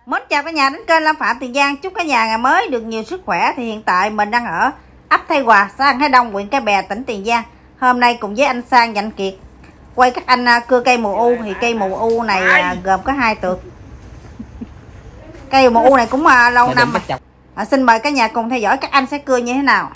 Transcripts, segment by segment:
Mến chào cả nhà đến kênh Lam Phạm Tiền Giang. Chúc cả nhà ngày mới được nhiều sức khỏe. Thì hiện tại mình đang ở ấp Thay Hòa, xã An Thái Đông, huyện Cái Bè, tỉnh Tiền Giang. Hôm nay cùng với anh Sang và anh Kiệt quay các anh cưa cây mùa u. Thì cây mùa u này gồm có 2 tược. Cây mùa u này cũng lâu năm rồi. Xin mời cả nhà cùng theo dõi các anh sẽ cưa như thế nào.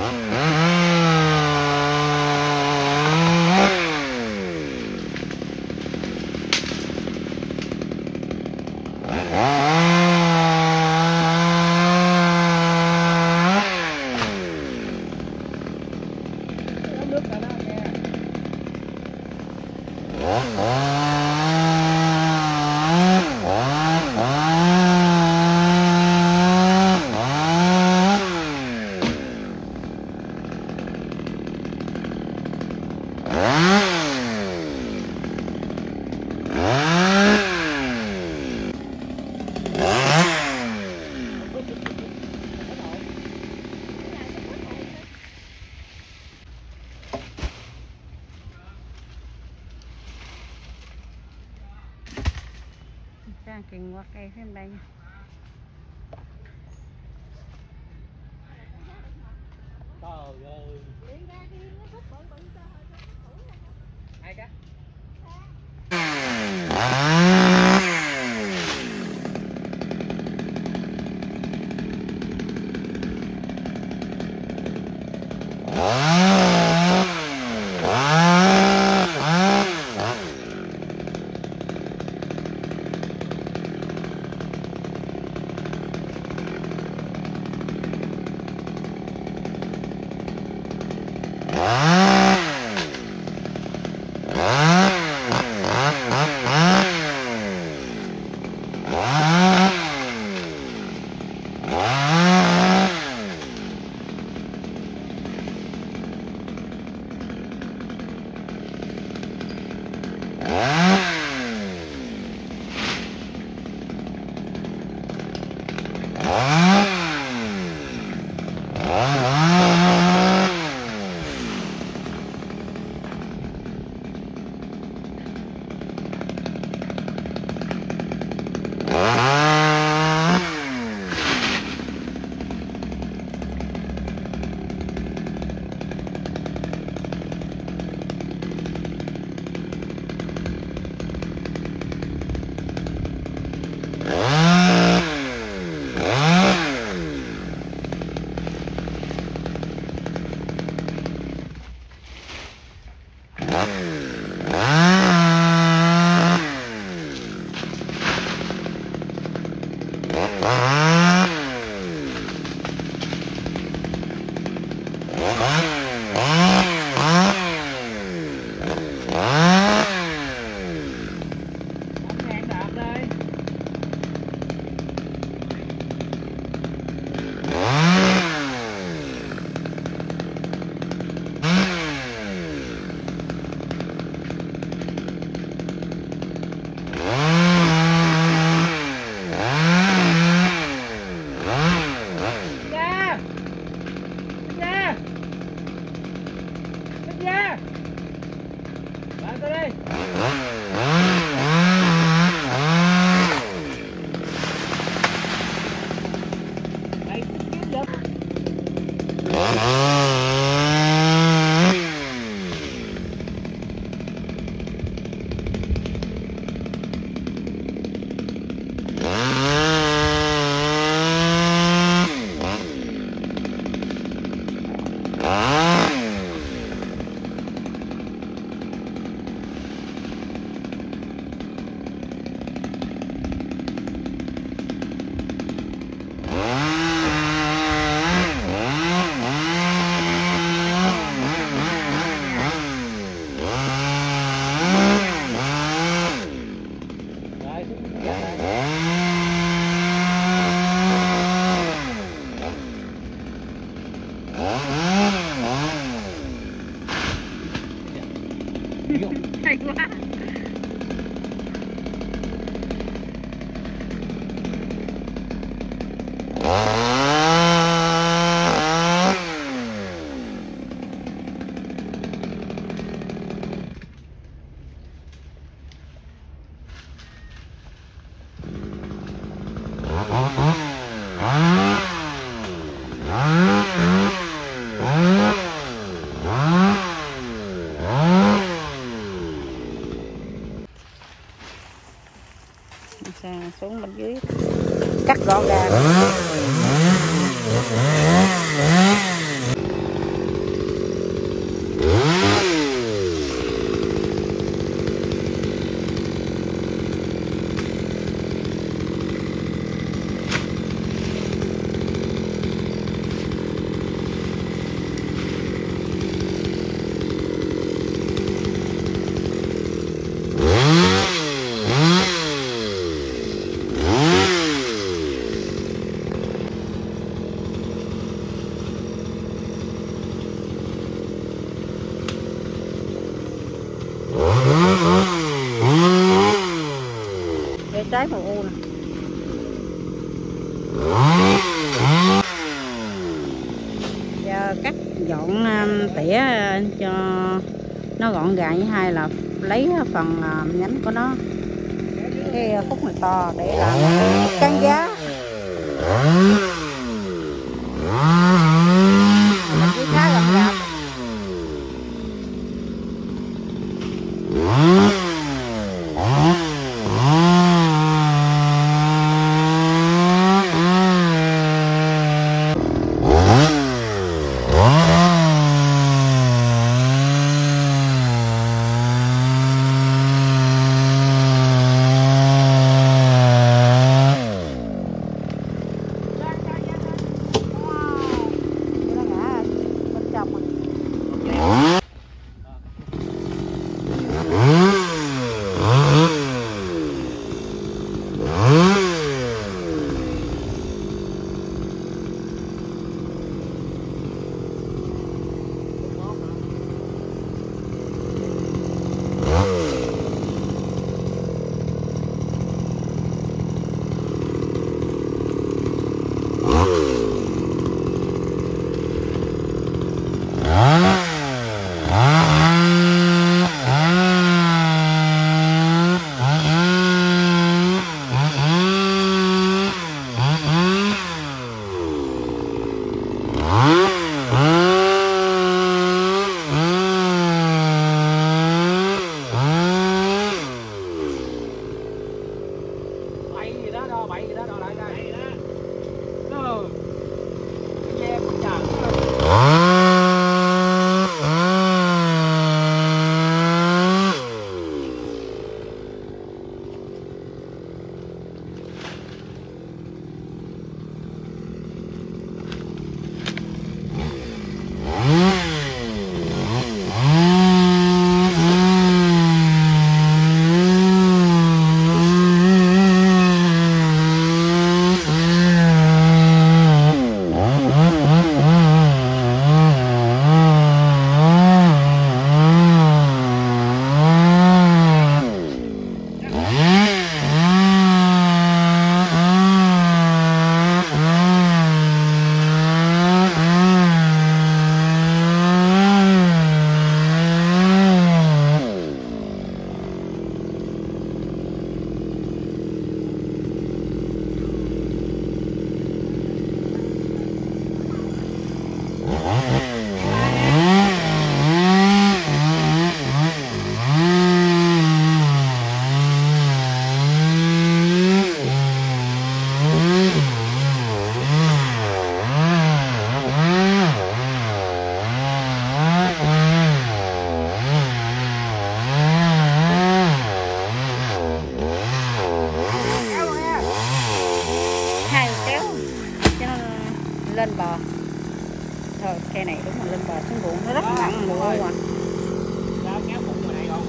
Trang kình qua cây thêm đây nha. Trời ơi. Ai cá? Hay quá. trái mù u nè. Giờ cắt dọn tỉa cho nó gọn gàng, với hai là lấy phần nhánh của nó, cái khúc này to để làm cán giá. Mình chỉ khá gọn gàng. Lên bờ thôi, cây này đúng là lên bờ xuống ruộng nó rất nặng mùa à. Kéo bụng ngoài này không?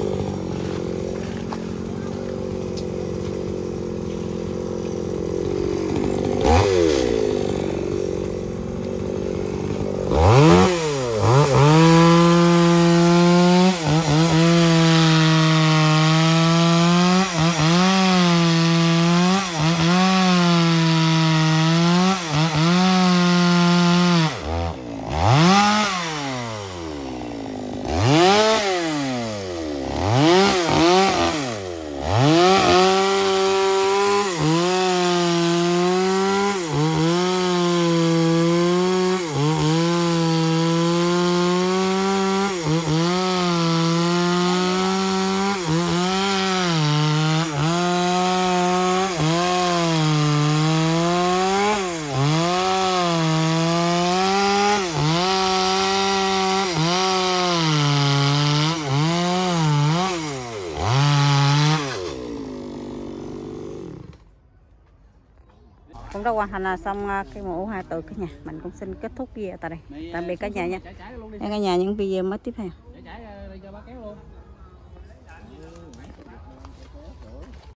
Cũng đã hoàn thành xong cái mẫu hai từ cả nhà. Mình cũng xin kết thúc video tại đây. Tạm biệt cả nhà nha. Hẹn cả nhà những video mới tiếp theo.